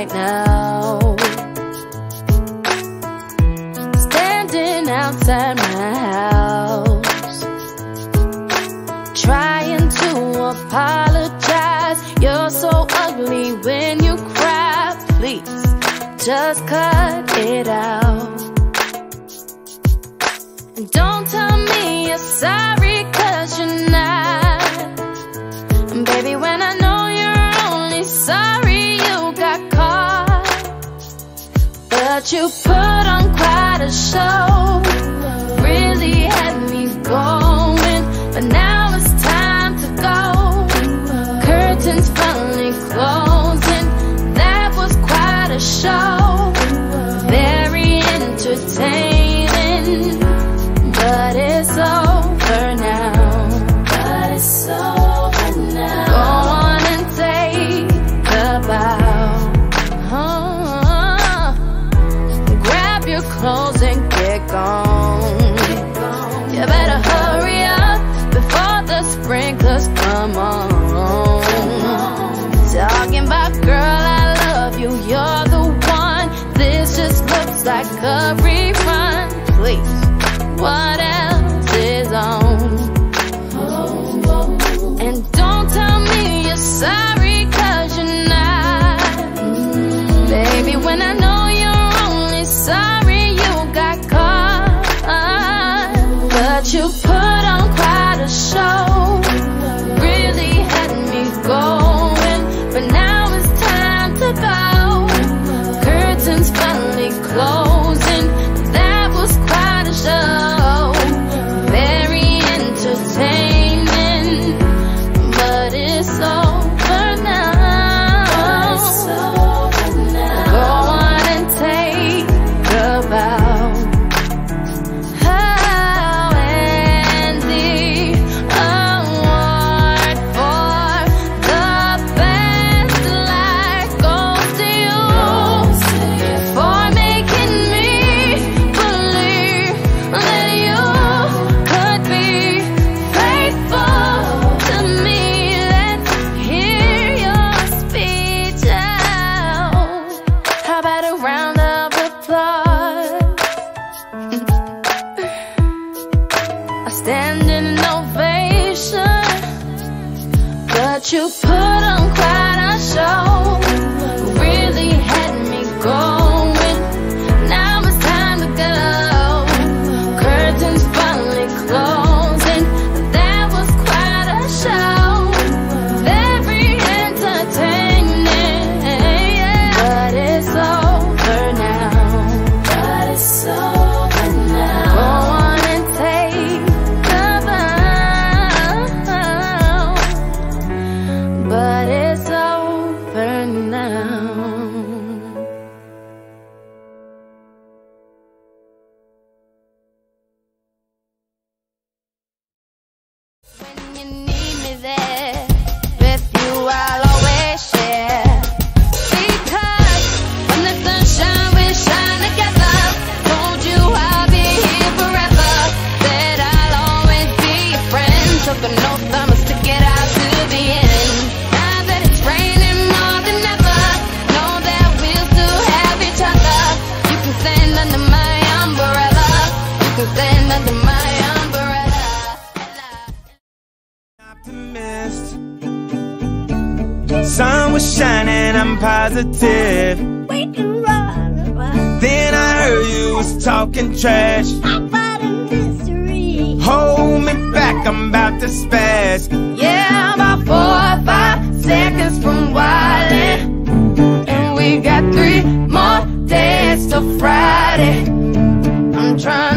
right now. Standing outside my house, trying to apologize. You're so ugly when you cry. Please, just cut it out. And don't tell me you're sorry, 'cause you're not. And baby, when I know you're only sorry you got caught, but you put on quite a show, really had me going, but now it's time to go. Curtains finally closing, that was quite a show. Very entertaining, but it's over now. But it's over now. Go on and take a bow. Grab your clothes and get gone. You better hurry up before the sprinklers come on. Talking about, girl, I love you, you're the one. This just looks like a rerun. Please, what else is on? And don't tell me you're sorry, 'cause you're not. Baby, when I know you're only sorry you got caught, but you put on quite a show, really had me going, but now it's time to go. Curtains finally closing, that was quite a show. Very entertaining, but it's over now. Go on and take a bow. And the award for the best life goes to you, for making me believe that you could be faithful to me. Let's hear your speech out. How about a round of applause? A standing ovation, but you put on quite a show, really had me going. Now it's time to go. Curtains finally closing, that was quite a show. Very entertaining, but it's over now. But it's over now. Go on and take a bow, but it's over now. When you need me there, with you I'll always share. Because when the sun shines, we shine together. Told you I'll be here forever. Said I'll always be your friend. Took an oath, I'ma stick it out to the end. Now that it's raining more than ever, know that we'll still have each other. You can stand under my umbrella. You can stand under my umbrella. Optimist. Sun was shining, I'm positive. Then I heard you was talking trash. Hold me back, I'm about to spaz. Yeah, about 4 or 5 seconds from wildin', and we got 3 more days till Friday. I'm trying